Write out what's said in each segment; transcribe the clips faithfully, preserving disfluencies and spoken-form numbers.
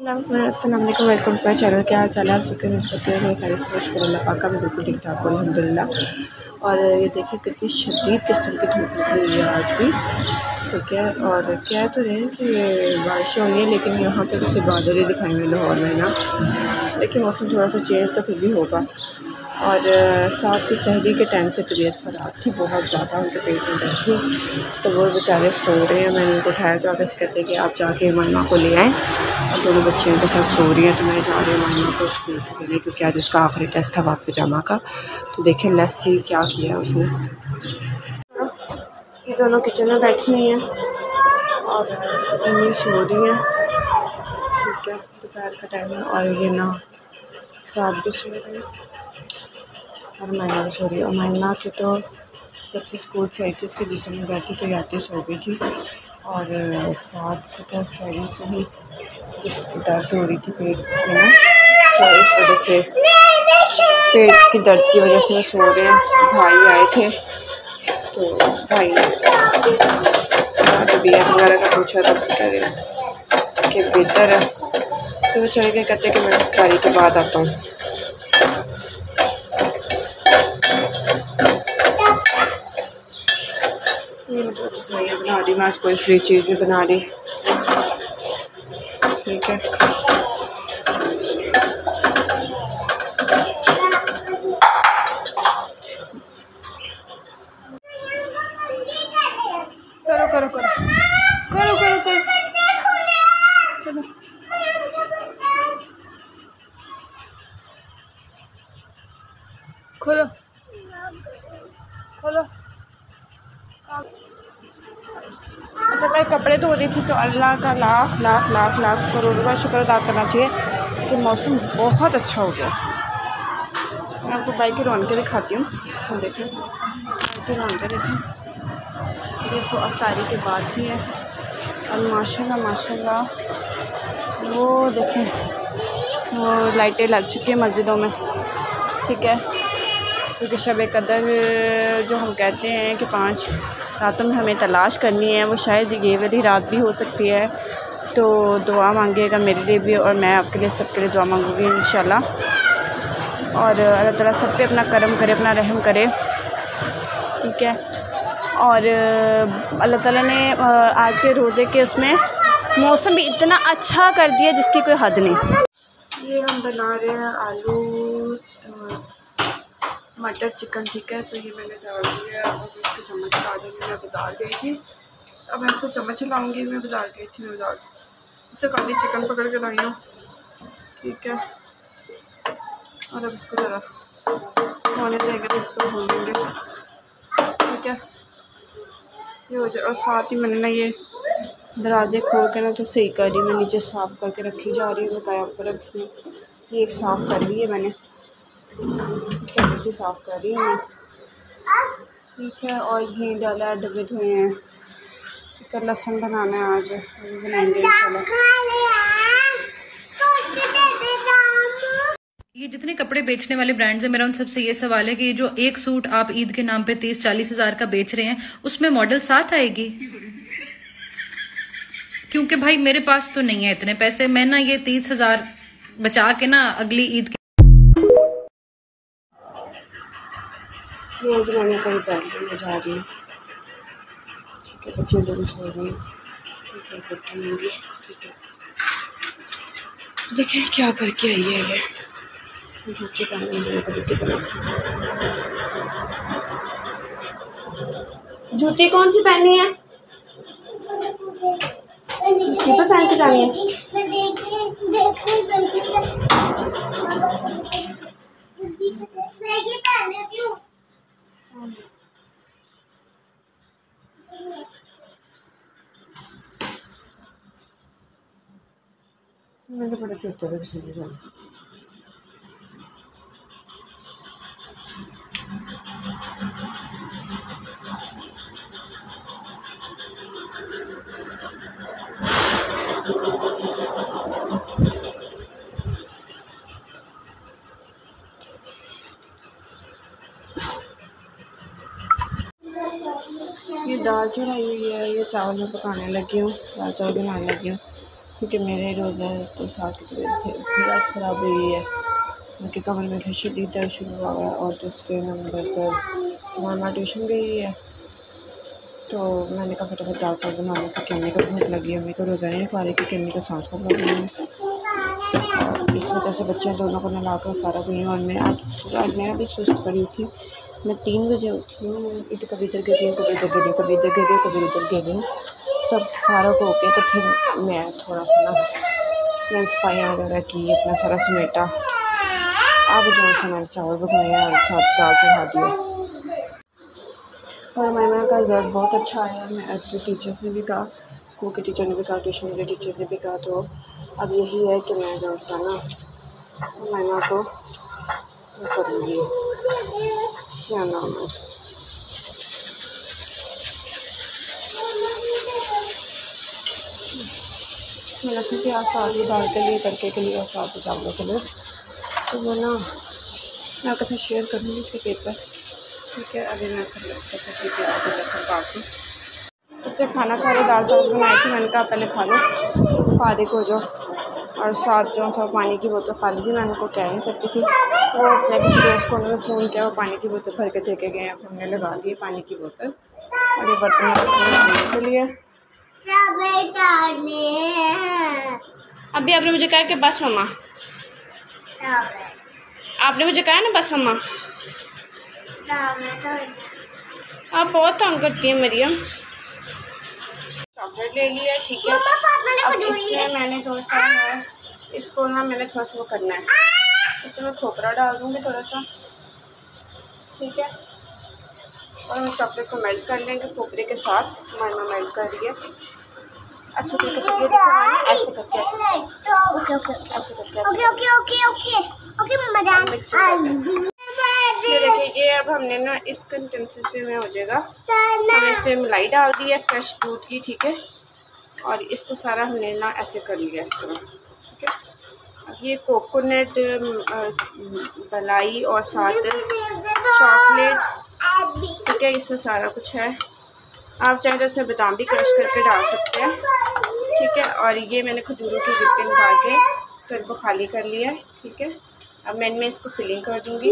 अस्सलाम वालेकुम, welcome to my channel. क्या हाल चाल है आप सबके? शुक्र पाका भी बिल्कुल ठीक ठाक हो अल्हम्दुलिल्लाह। और ये देखिए कितनी शदीद किस्म की धूप निकली हुई है आज भी, ठीक है। और क्या तो रहे कि बारिश होनी है, लेकिन यहाँ पे जैसे बादल ही दिखाएंगे लाहौर में ना, लेकिन मौसम थोड़ा सा चेंज तो फिर भी होगा। और साथ ही सहरी के टाइम से तबीयत ख़राब थी बहुत ज़्यादा, उनके पेट में दर्द थी, तो वो बेचारे सो रहे हैं। मैंने उनको उठाया तो आगे से कहते हैं कि आप जाके मामा को ले आएँ, और दोनों बच्चे उनके साथ सो रही हैं। तो मैं जा रही हूँ मामा को स्कूल से लेने, क्योंकि आज उसका आखिरी टेस्ट था वाफ़ जामा का। तो देखें लस्सी क्या किया उसने। ये दोनों किचन में बैठी हुई हैं और इन्हीं सो रही हैं, ठीक है। दोपहर का टाइम है और ये ना साथ भी सो रहे हैं और मैना भी सो रही है। और मैना के तो जब से स्कूल से आई थी उसके जिसम में दर्द थी तो याद सो गई थी, और साथ को तो शरीर से ही दर्द हो रही थी पेट में ना, तो इस वजह से पेट की दर्द की वजह से वो सो रहे हैं। भाई आए थे तो भाई ने तबीयत वगैरह का पूछा तो कह रहे कि बेहतर है, तो वो चले गए, कहते कि मैं इफ्तारी के बाद आता हूँ। ये बना रही मैं आज, कोई फ्री चीज़ भी बना रही, ठीक है। करो करो करो करो करो करो खोलो खोलो। अच्छा मैं कपड़े धो रही थी तो अल्लाह का लाख लाख लाख लाख करोड़ का शुक्र अदा करना चाहिए कि मौसम बहुत अच्छा हो गया। मैं आपको बाइक की रौनकें दिखाती हूँ, हम देखें बाइक की रौनकें देखें। देखो अफ्तारी के बाद भी है और माशाल्लाह माशाल्लाह वो देखें वो लाइटें लग चुकी हैं मस्जिदों में, ठीक है। क्योंकि शब कदर जो हम कहते हैं कि पाँच रातों में हमें तलाश करनी है, वो शायद ये वाली रात भी हो सकती है। तो दुआ मांगिएगा मेरे लिए भी, और मैं आपके लिए सबके लिए दुआ मांगूंगी इंशाल्लाह। और अल्लाह ताला सब पे अपना करम करे, अपना रहम करे, ठीक है। और अल्लाह ताला ने आज के रोज़े के उसमें मौसम भी इतना अच्छा कर दिया जिसकी कोई हद नहीं। ये हम बना रहे हैं आलू मटर चिकन, ठीक है। तो ये मैंने डाल दिया और इसको चम्मच ला देंगे। मैं बाज़ार गई थी, अब मैं इसको चम्मच लाऊंगी। मैं बाज़ार गई थी, मैं बाज़ार इससे काली चिकन पकड़ के लाई हूँ, ठीक है। और अब इसको ज़रा होने देंगे तो इसको भून देंगे, ठीक है। ये हो जाए। और साथ ही मैंने ना ये दरवाजे खोल के ना तो सही कर रही, मैं नीचे साफ़ करके रखी जा रही हूँ, बताया आपको रखी। ये एक साफ़ कर ली है मैंने, क्या उसे साफ़ कर रही हूँ मैं, ठीक है। और घी डाला है, डब्बे धोए हैं, ठीक है। लहसुन बनाना है आज, बनाएंगे इंशाल्लाह। ये जितने कपड़े बेचने वाले ब्रांड्स हैं, मेरा उन सबसे ये सवाल है कि जो एक सूट आप ईद के नाम पे तीस चालीस हजार का बेच रहे हैं, उसमें मॉडल साथ आएगी? क्योंकि भाई मेरे पास तो नहीं है इतने पैसे, मैं ना ये तीस हजार बचा के ना अगली ईद के रोज मैंने कहीं में जा रही हूँ, ठीक है। बच्चे दोनों सो रहे हैं, ठीक है। ठीक है, देखिए क्या करके आई है ये जूती पहनी है, तो जूती पहनी। जूती कौन सी पहनी है? स्लीपर पहन के जानी है। मेरे बड़े जूते भी किसी भी जाना। ये दाल चढ़ाई हुई है, ये चावल में पकाने लगी हूँ, दाल चावल बनाने लगी हूँ, क्योंकि मेरे रोज़ा तो साथ की तबीयत फिर ख़राब हुई है, उनके कमर में फिर शदीद दर्द शुरू हुआ है और दूसरे नंबर पर मामा ट्यूशन गई है। तो मैंने कहा फटाफट दाल चावल बना लो क्योंकि अम्मी को भूख लगी है। अम्मी को रोज़ा नहीं खा रही क्योंकि अम्मी को सांस का प्रॉब्लम है और इस वजह से बच्चे दोनों को नला कर फारग हुई हूँ। और मैं आज आज मैं भी सुस्त पड़ी थी। मैं तीन बजे उठी हूँ, इधर कभी इधर गिर रही हूँ, कभी इधर गिर रही हूँ, कभी इधर गिर रही हूँ, कभी उधर गिर रही हूँ। तब फारग हो के तो फिर मैं थोड़ा सा ना मैंने सफाइयाँ वगैरह की, अपना सारा समेटा। अब जो सा मैंने चावल बनाया और साथ दाल चढ़ा दिया। और मामा का रिज़ल्ट बहुत अच्छा आया। मैं अपने टीचर्स ने भी कहा, स्कूल के टीचर ने भी कहा, ट्यूशन के टीचर ने भी कहा। तो अब यही है कि मैं जो सा ना मामा को करूँगी, क्या नाम है, मैंने अपने प्याज साथ ही दाल के लिए, तड़के के लिए और साथ ही चावलों के लिए। तो वो ना मैं आपके साथ शेयर करूँगी इसके पेपर, ठीक है। अभी मैं लहसुन काट दूँ। बच्चे खाना खा रहे, दाल चावल बनाई थी, मैंने कहा पहले खा लो, फारिग हो जाओ। और साथ जो सा पानी की बोतल खाली थी, मैं उनको कह नहीं सकती थी। वो अपने किसी दोस्त को उन्होंने फ़ोन किया, वो पानी की बोतल भर के दे के गए। अब हमने लगा दी पानी की बोतल और ये बर्तन रखने के लिए। अभी आपने मुझे कहा कि बस मम्मा, आपने मुझे कहा ना बस मम्मा। आप बहुत तंग करती हैं मरियम। चॉकलेट ले लिया, ठीक है। अब इसमें मैंने थोड़ा सा है, इसको ना मैंने थोड़ा सा वो करना है, इसमें खोपरा डाल दूँगी थोड़ा सा, ठीक है। और हम चॉकलेट को मेल्ट कर लेंगे खोपरे के साथ। मामा मेल्ट कर रही है अच्छे तरीके से, ये देखो ऐसे करके, ऐसे करके ऐसे करके ये देखिए। ये अब हमने ना इस कंसिस्टेंसी में हो जाएगा। हमने इसमें मलाई डाल दी है फ्रेश दूध की, ठीक है। और इसको सारा हमने ना ऐसे कर लिया इस तरह, ठीक है। अब ये कोकोनट मलाई और साथ चॉकलेट, ठीक है, इसमें सारा कुछ है। आप चाहें तो इसमें बादाम भी क्रश करके डाल सकते हैं, ठीक है। और ये मैंने खजूरों की गिरके निकाल के तो इनको खाली कर लिया है, ठीक है। अब मैं इनमें इसको फिलिंग कर दूँगी,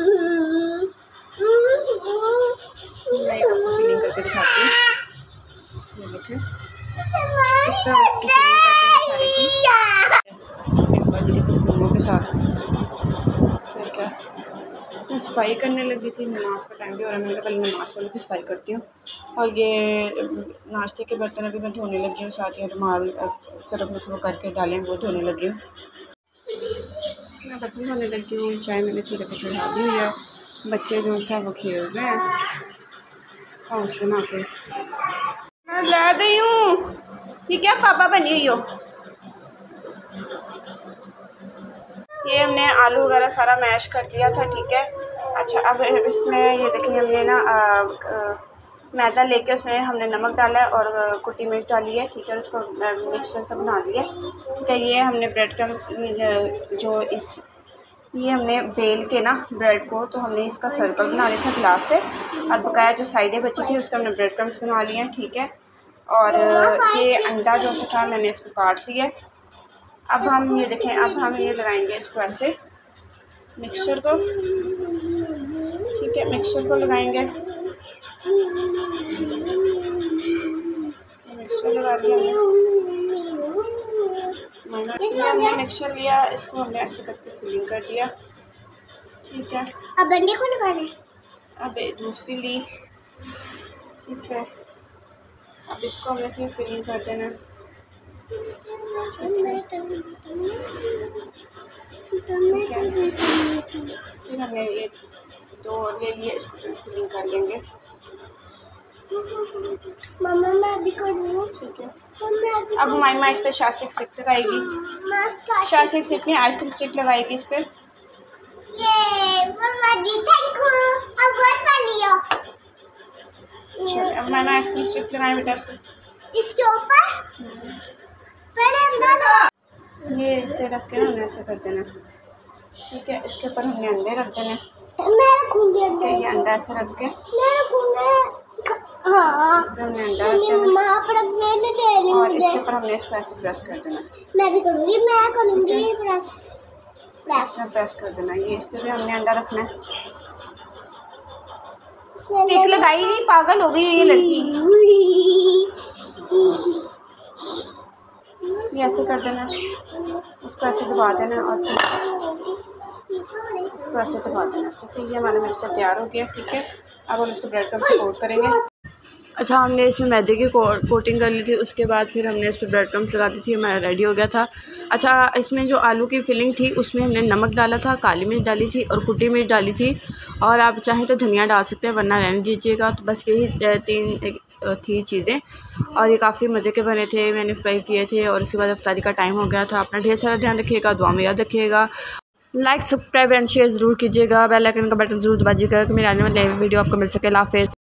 मैं आपको फिलिंग करके दिखाती हूँ। ये देखें इस तरह इसकी फिलिंग कर देंगे सारे की एक बाजरे के फूलों के साथ। फिर क्या, मैं सफाई करने लगी थी, नमाज का टाइम भी हो रहा है, मैंने कहा पहले नमाज पढ़ के सफाई करती हूँ। और ये नाश्ते के बर्तन अभी मैं धोने लगी हूँ, साथ ही रुमाल सरफ में से वो करके डालें वो धोने लगी हूँ। मैं बर्तन धोने लगी हूँ, चाय मैंने चूल्हे पर चढ़ा दी हुई है। बच्चे जो सा वो खेल रहे हैं हाउस बना के। मैं ला दी हूँ, ये क्या पापा बनी हुई हो। ये हमने आलू वगैरह सारा मैश कर दिया था, ठीक है। अच्छा अब इसमें ये देखिए हमने ना मैदा लेके उसमें हमने नमक डाला है और कुटी मिर्च डाली है, ठीक है। उसको मिक्सचर से बना दिया, ठीक है। ये हमने ब्रेड क्रम्स जो इस ये हमने बेल के ना ब्रेड को, तो हमने इसका सर्कल बना लिया था ग्लास से, और बकाया जो साइडें बची थी उसका हमने ब्रेड क्रम्स बना लिए हैं, ठीक है। और ये अंडा जो था मैंने इसको काट लिया। अब हम ये देखें, अब हम ये लगाएंगे इसको ऐसे मिक्सचर को, ठीक है। मिक्सचर को लगाएंगे, मिक्सचर लगा दिया हमने हमने मिक्सचर लिया, इसको हमने ऐसे करके फिलिंग कर दिया, ठीक है। अब अंडे को लगाना है, अब दूसरी ली, ठीक है। अब इसको हमने फिर फिलिंग कर देना, फिर हमने ये दो और ले लिए, इसको फिलिंग कर लेंगे। मम्मा मैं भी करूँ, ठीक है। अब हमारी माँ इस पर शास्टिक स्टिक लगाएगी, शास्टिक स्टिक नहीं आइसक्रीम स्टिक लगाएगी इस पर। ये मम्मा जी थैंक यू, अब बहुत खा लियो। चलो अब मैंने आइसक्रीम स्टिक लगाए बेटा इस पर, इसके ऊपर पहले अंडा, ये इसे रख के ना ऐसे कर देना, ठीक है। इसके ऊपर हमने अंडे रख देने, मैं रखूंगी अंडा, ये अंडा ऐसे रख के, मैं रखूंगी हाँ इस तरह हमने अंडा तो रख देना मम्मा आप रखने नहीं दे रही और मुझे। इसके ऊपर हमने इसको ऐसे प्रेस कर देना। मैं भी करूँगी मैं करूँगी प्रेस प्रेस इस तरह प्रेस कर देना। ये इस पर भी हमने अंडा रखना है। इसमें स्टिक लगाई नहीं, पागल हो गई है ये लड़की। ये ऐसे कर देना, इसको ऐसे दबा देना और इसको ऐसे दबा देना। ठीक है, ये हमारा मिक्सचर तैयार हो गया। ठीक है, अब हम इसको ब्रेड क्रम्ब से कोट करेंगे। अच्छा, हमने इसमें मैदे की कोटिंग कर ली थी, उसके बाद फिर हमने इस पर ब्रेड क्रम्स लगा दी थी, हमारा रेडी हो गया था। अच्छा, इसमें जो आलू की फिलिंग थी उसमें हमने नमक डाला था, काली मिर्च डाली थी और कुटी मिर्च डाली थी, और आप चाहें तो धनिया डाल सकते हैं वरना रहने दीजिएगा। तो बस यही तीन थी चीज़ें और ये काफ़ी मज़े के बने थे। मैंने फ्राई किए थे और उसके बाद इफ्तारी का टाइम हो गया था। अपना ढेर सारा ध्यान रखिएगा, दुआ में याद रखिएगा। लाइक सब्सक्राइब एंड शेयर ज़रूर कीजिएगा, बेल आइकन का बटन ज़रूर दबाइएगा कि मेरे आने वाले वीडियो आपको मिल सके। अल्लाह हाफ़िज़।